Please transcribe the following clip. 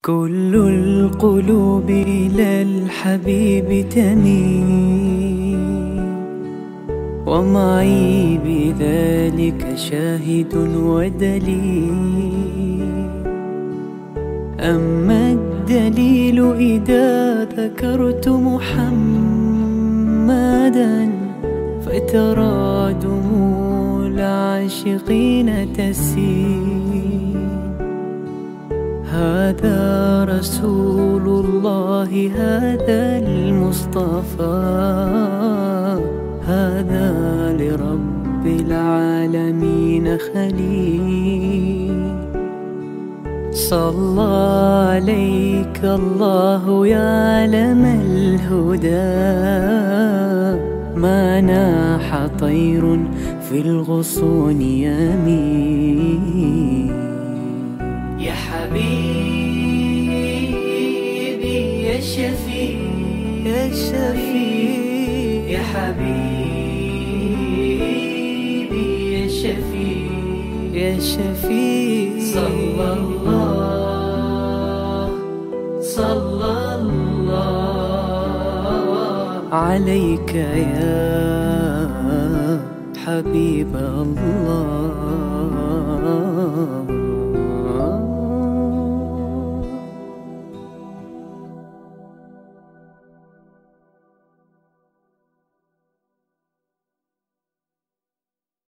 كل القلوب إلى الحبيب تميل، ومعي بذلك شاهد ودليل. أما الدليل إذا ذكرت محمدا فترى دموع العاشقين تسيل. هذا رسول الله، هذا المصطفى، هذا لرب العالمين خليل. صلى عليك الله يا علم الهدى، ما ناح طير في الغصون يمين. يا حبيبي يا شفيع يا شفيع يا حبيبي يا شفيع يا شفيع. صلى الله عليك يا حبيب الله.